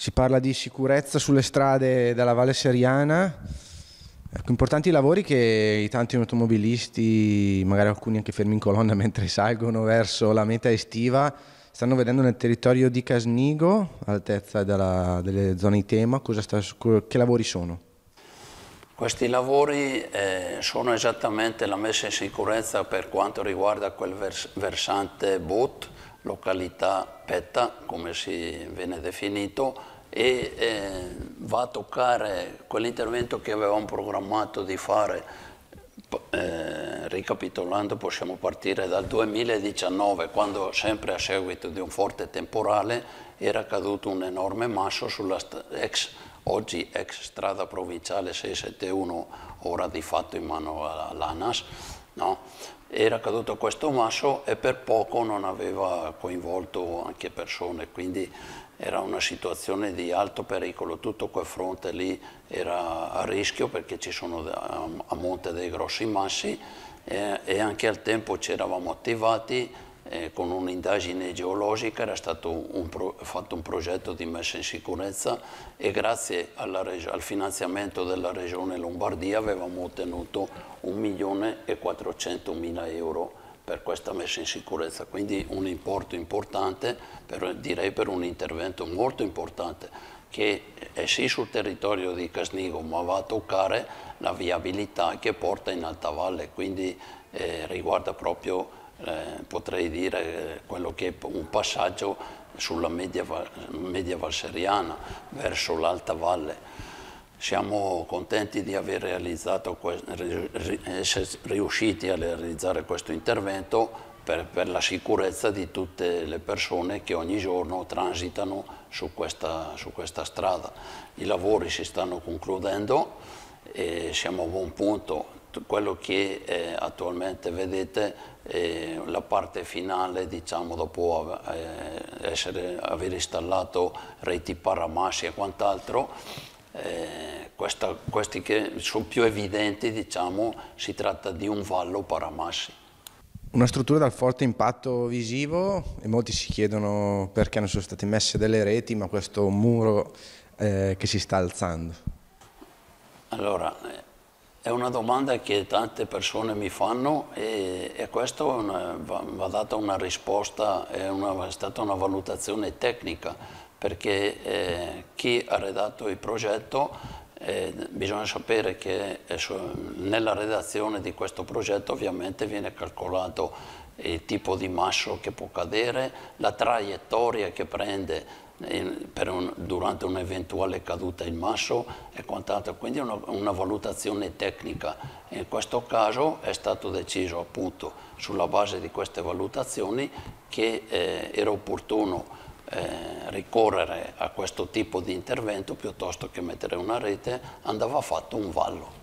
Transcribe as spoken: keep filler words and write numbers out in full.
Si parla di sicurezza sulle strade della Valle Seriana, ecco, importanti lavori che i tanti automobilisti, magari alcuni anche fermi in colonna mentre salgono verso la meta estiva, stanno vedendo nel territorio di Casnigo, all'altezza della, delle zone di tema. Cosa sta, che lavori sono? Questi lavori eh, sono esattamente la messa in sicurezza per quanto riguarda quel vers versante B O T, località PETA, come si viene definito, e eh, va a toccare quell'intervento che avevamo programmato di fare. Eh, ricapitolando, possiamo partire dal duemiladiciannove, quando sempre a seguito di un forte temporale era caduto un enorme masso sulla ex, oggi ex strada provinciale seicentosettantuno, ora di fatto in mano all'ANAS, no? Era caduto questo masso e per poco non aveva coinvolto anche persone, quindi era una situazione di alto pericolo. Tutto quel fronte lì era a rischio perché ci sono a monte dei grossi massi eh, e anche al tempo ci eravamo attivati eh, con un'indagine geologica. Era stato un pro, fatto un progetto di messa in sicurezza e grazie alla, al finanziamento della Regione Lombardia avevamo ottenuto un milione e quattrocentomila euro per questa messa in sicurezza, quindi un importo importante, per, direi per un intervento molto importante che è sì sul territorio di Casnigo, ma va a toccare la viabilità che porta in Alta Valle, quindi eh, riguarda proprio, eh, potrei dire, eh, quello che è un passaggio sulla media, media valseriana verso l'Alta Valle. Siamo contenti di aver realizzato, essere riusciti a realizzare questo intervento per, per la sicurezza di tutte le persone che ogni giorno transitano su questa, su questa strada. I lavori si stanno concludendo e siamo a buon punto. Quello che eh, attualmente vedete è la parte finale, diciamo, dopo eh, essere, aver installato reti paramassi e quant'altro. Eh, questa, questi che sono più evidenti, diciamo, si tratta di un vallo paramassi. Una struttura dal forte impatto visivo e molti si chiedono perché non sono state messe delle reti, ma questo muro eh, che si sta alzando. Allora, è una domanda che tante persone mi fanno e, e questo una, va, va data una risposta, è, una, è stata una valutazione tecnica, perché eh, chi ha redatto il progetto, eh, bisogna sapere che eh, nella redazione di questo progetto ovviamente viene calcolato il tipo di masso che può cadere, la traiettoria che prende in, per un, durante un'eventuale caduta il masso e quant'altro, quindi una, una valutazione tecnica. In questo caso è stato deciso appunto sulla base di queste valutazioni che eh, era opportuno Eh, ricorrere a questo tipo di intervento piuttosto che mettere una rete, andava fatto un vallo.